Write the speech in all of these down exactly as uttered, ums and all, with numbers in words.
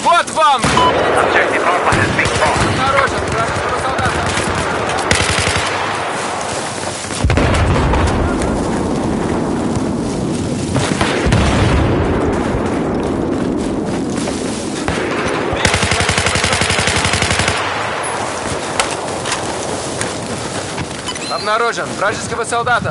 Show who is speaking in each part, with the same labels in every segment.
Speaker 1: Вот вам!
Speaker 2: Objective Alpha has been lost.
Speaker 1: Осторожен, вражеского солдата! Обнаружен вражеского солдата!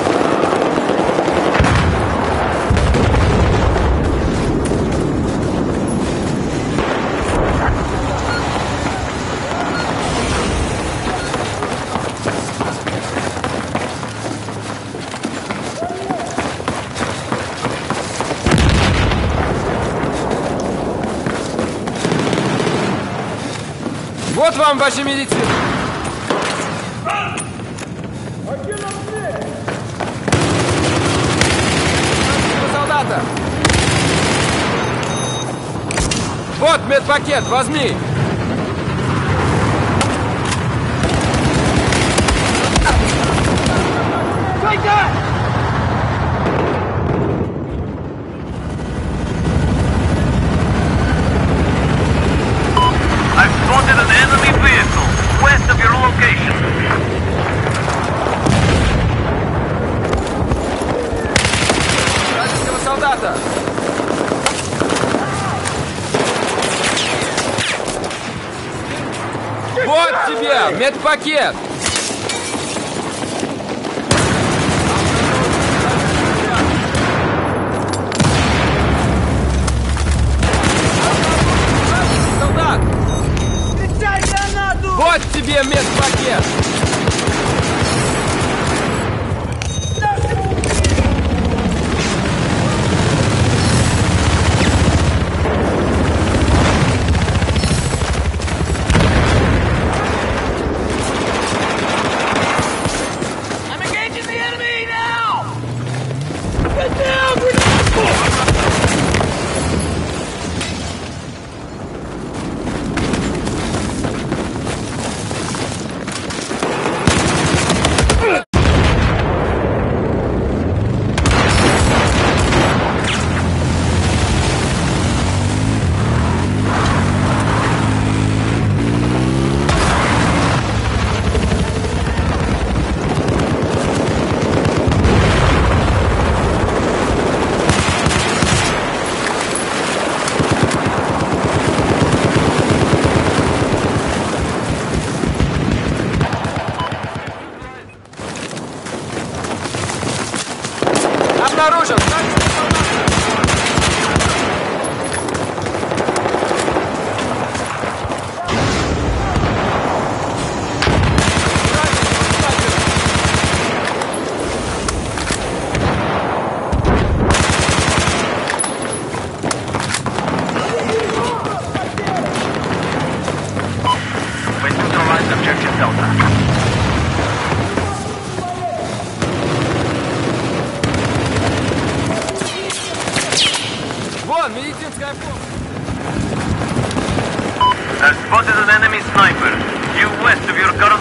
Speaker 1: Вот вам ваша медицина! Солдата! Вот медпакет, возьми!
Speaker 2: I've spotted an enemy vehicle west of your location.
Speaker 1: Вражеского солдата! Вот тебе медпакет! Солдат! Вот тебе медпакет!
Speaker 2: I'm engaging the enemy now!
Speaker 1: Обнаружен!
Speaker 2: We neutralized objective Delta.
Speaker 1: Вон, медицинская помощь!
Speaker 2: I've spotted an enemy sniper due west of your current...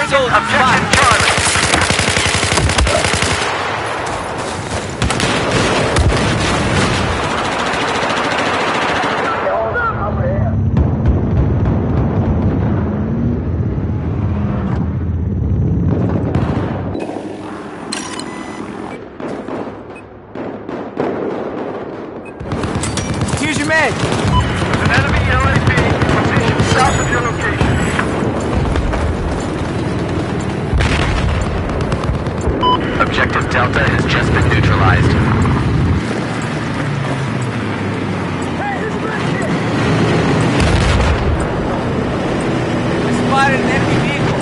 Speaker 2: Taking objective Charlie.
Speaker 1: Here's your man.
Speaker 2: There's an enemy L A P positioned south of your location.
Speaker 3: Objective Delta has just been neutralized.
Speaker 1: We spotted an enemy vehicle.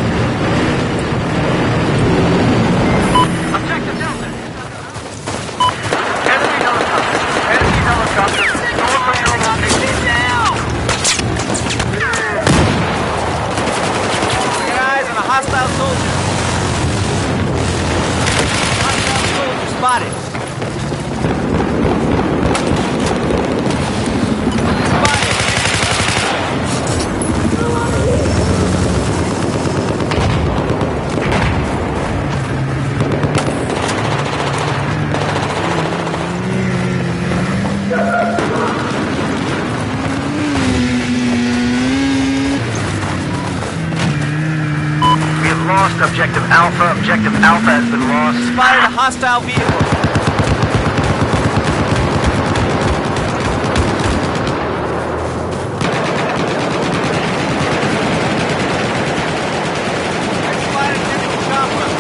Speaker 2: Objective Delta. Enemy helicopter. Enemy helicopter. North of your location.
Speaker 1: We got eyes on a hostile soldier. Hostile soldier spotted. Spotted.
Speaker 2: We have lost objective Alpha. Objective Alpha has been lost.
Speaker 1: Spotted a hostile vehicle. Spotted an enemy chopper.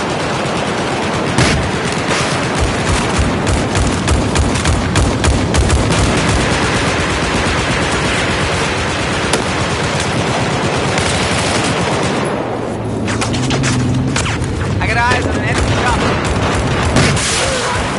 Speaker 1: I got eyes on an enemy chopper.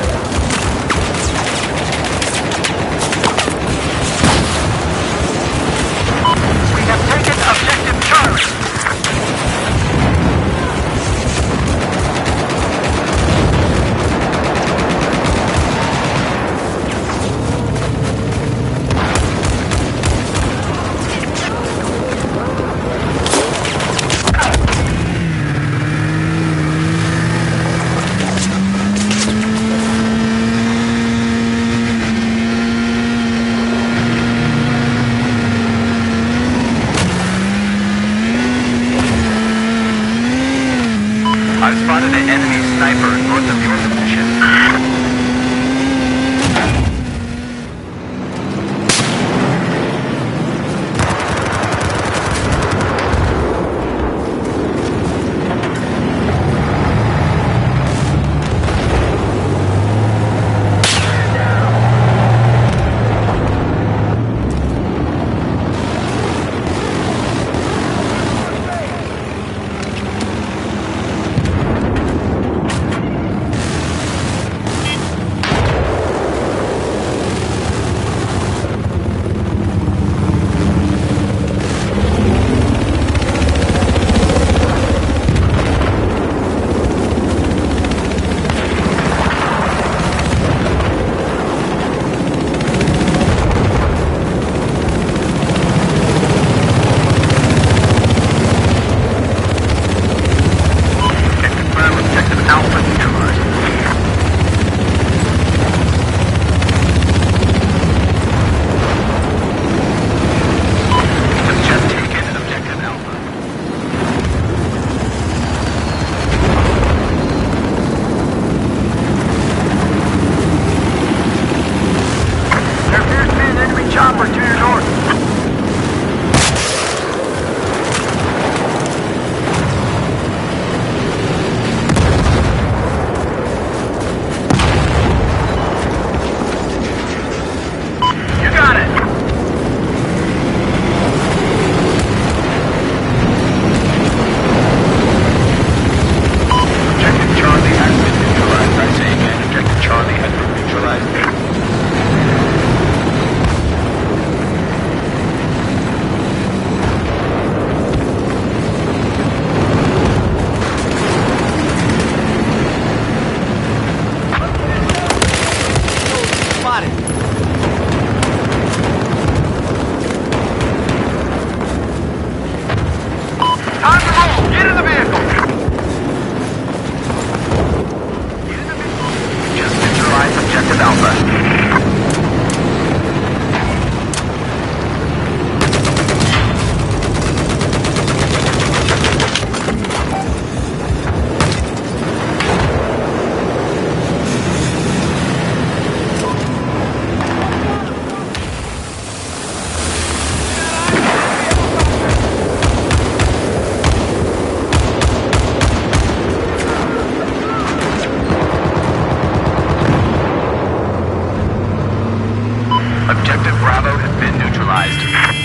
Speaker 3: neutralized.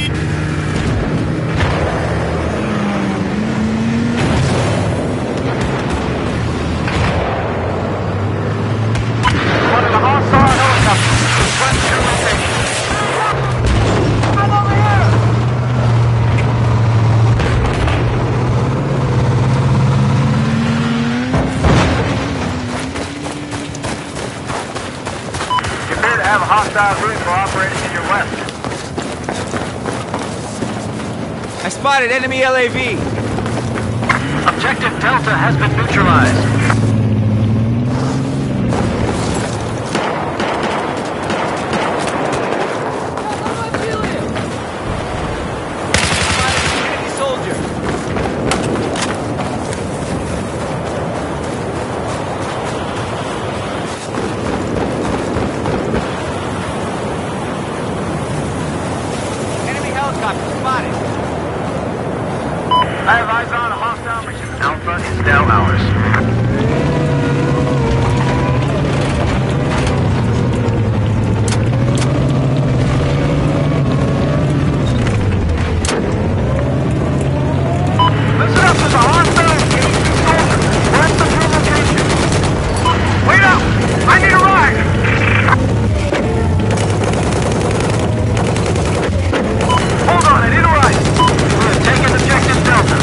Speaker 2: One of the hostile helicopters. Request your location. I'm over here! You appear to have a hostile vehicle operating in your west.
Speaker 1: I spotted enemy L A V.
Speaker 3: Objective Delta has been neutralized.
Speaker 1: Enemy soldier. Enemy helicopter spotted.
Speaker 2: I have eyes on a hostile mission.
Speaker 3: Alpha is now ours.
Speaker 2: Listen up, there's a hostile engaged soldier. West of your location. Wait up! I need a ride! Hold on, I need a ride.
Speaker 3: We're taking objective Delta.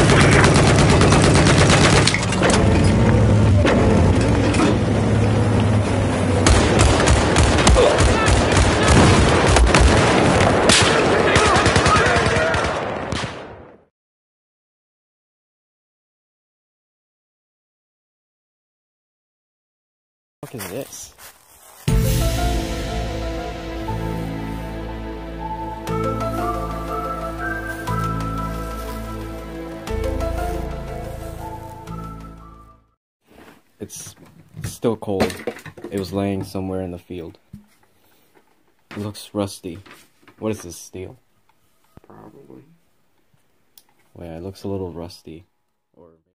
Speaker 4: What is this? It's still cold. It was laying somewhere in the field. It looks rusty. What is this, steel? Probably. Well, yeah, it looks a little rusty. Or